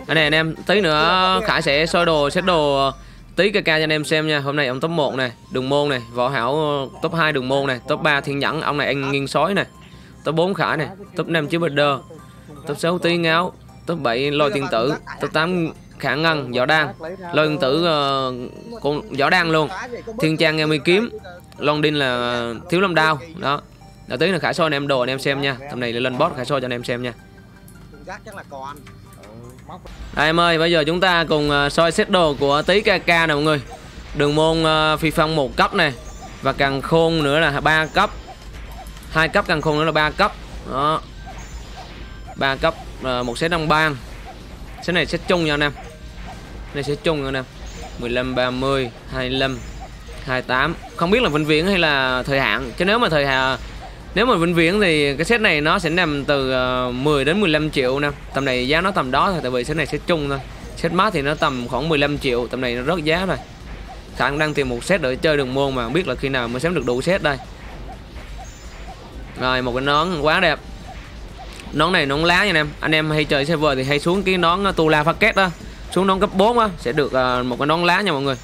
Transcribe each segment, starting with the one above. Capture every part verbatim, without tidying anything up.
Anh này anh em, tí nữa Khải sẽ soi đồ, set đồ tí ca ca cho anh em xem nha. Hôm nay ông top một này, Đường Môn này, Võ Hảo top hai Đường Môn này, top ba Thiên Nhẫn, ông này anh nghiêng sói này, top bốn Khải này, top năm Chứ Bờ Đơ, top sáu Tí Ngáo, top bảy Lôi Tiên Tử, top tám Khả Ngân, Võ Đan, Lôi Tiên Tử uh, con Võ Đan luôn, Thiên Trang Nghe Mi Kiếm, Long Đinh là Thiếu Lâm Đao đó. Đầu tí là Khải soi anh em đồ anh em xem nha. Tầm này lên boss Khải soi cho anh em xem nha. Đây em ơi, bây giờ chúng ta cùng soi set đồ của Tí ca ca nè mọi người. Đường Môn uh, Phi Phong một cấp này, và Càn Khôn nữa là ba cấp, hai cấp Càn Khôn nữa là ba cấp đó, ba cấp uh, một set đăng bang. Set này set chung nha anh em, này set chung nha anh em. Mười lăm, ba mươi, hai mươi lăm, hai mươi tám, không biết là vĩnh viễn hay là thời hạn, chứ nếu mà thời hạn, nếu mà vĩnh viễn thì cái set này nó sẽ nằm từ uh, mười đến mười lăm triệu nè. Tầm này giá nó tầm đó thôi, tại vì set này set chung thôi. Set mát thì nó tầm khoảng mười lăm triệu, tầm này nó rớt giá rồi. Khả năng đang tìm một set để chơi Đường Môn mà không biết là khi nào mới xem được đủ set đây. Rồi một cái nón quá đẹp. Nón này nón lá nha anh em. Anh em hay chơi server thì hay xuống cái nón Tu La Phát Két đó, xuống nón cấp bốn á sẽ được uh, một cái nón lá nha mọi người.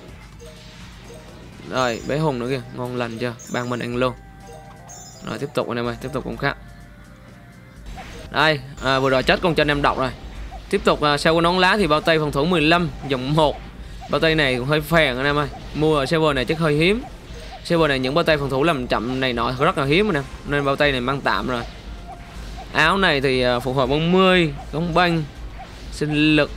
Rồi bé Hùng nữa kìa, ngon lành chưa, ban mình ăn luôn. Rồi tiếp tục anh em ơi, tiếp tục cũng khác. Đây, à, vừa rồi chết con cho anh em đọc rồi. Tiếp tục à, sau cái nón lá thì bao tay phòng thủ mười lăm dòng một. Bao tay này cũng hơi phèn anh em ơi. Mua ở server này chắc hơi hiếm. Server này những bao tay phòng thủ làm chậm này nọ rất là hiếm anh em. Nên bao tay này mang tạm rồi. Áo này thì à, phục hồi bốn mươi, công banh, sinh lực.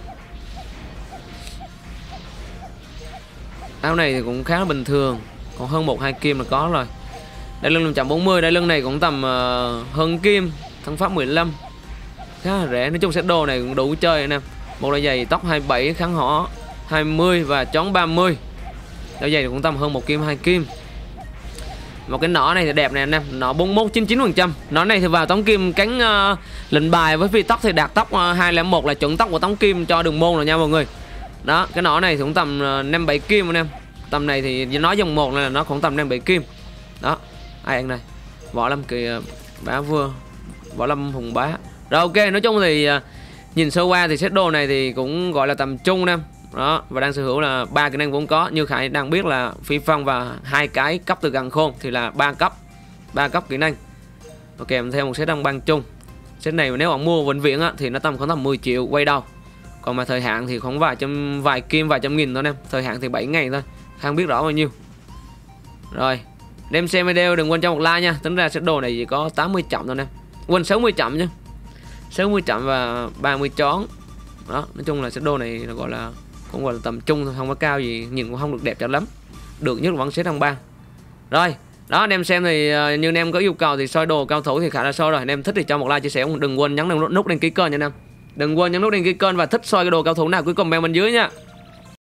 Áo này thì cũng khá là bình thường, còn hơn một hai kim là có rồi. Đai lưng một trăm bốn mươi, đai lưng này cũng tầm uh, hơn kim, thân pháp mười lăm, khá là rẻ. Nói chung set đồ này cũng đủ chơi anh em. Một đôi giày tóc hai mươi bảy, kháng họ hai mươi và chón ba mươi. Đôi giày cũng tầm hơn một kim, hai kim. Một cái nỏ này thì đẹp này anh em, nỏ bốn mươi mốt chín mươi chín phần trăm. Nỏ này thì vào tống kim cánh uh, lệnh bài với phi tóc thì đạt tóc uh, hai không một là chuẩn tóc của tống kim cho Đường Môn rồi nha mọi người. Đó, cái nỏ này thì cũng tầm uh, năm bảy kim anh em. Tầm này thì nói dòng một là nó cũng tầm năm bảy kim. Đó. Ai ăn này, Võ Lâm Kỳ Bá Vương, Võ Lâm Hùng Bá. Rồi ok, nói chung thì uh, nhìn sơ qua thì set đồ này thì cũng gọi là tầm trung em. Đó, và đang sở hữu là ba kỹ năng vốn có. Như Khải đang biết là Phi Phong và hai cái cấp từ Càn Khôn thì là ba cấp, ba cấp kỹ năng. Ok, kèm theo một set đăng băng chung. Set này nếu bạn mua vĩnh viễn á, thì nó tầm khoảng tầm mười triệu quay đầu. Còn mà thời hạn thì khoảng vài trăm, vài kim, vài trăm nghìn thôi em. Thời hạn thì bảy ngày thôi, không biết rõ bao nhiêu. Rồi, đem xem video đừng quên cho một like nha. Tính ra set đồ này chỉ có tám mươi chậm thôi nè, quên sáu mươi chậm chứ, sáu mươi chậm và ba mươi chón. Đó, nói chung là set đồ này là gọi là cũng gọi là tầm trung thôi, không có cao gì, nhìn cũng không được đẹp cho lắm. Được nhất là vẫn set đăng bang. Rồi, đó anh em xem thì uh, như anh em có yêu cầu thì soi đồ cao thủ thì khá là soi rồi. Anh em thích thì cho một like chia sẻ, đừng quên nhấn nút đăng ký kênh nha anh em. Đừng quên nhấn nút đăng ký kênh và thích soi cái đồ cao thủ nào cứ comment bên dưới nha.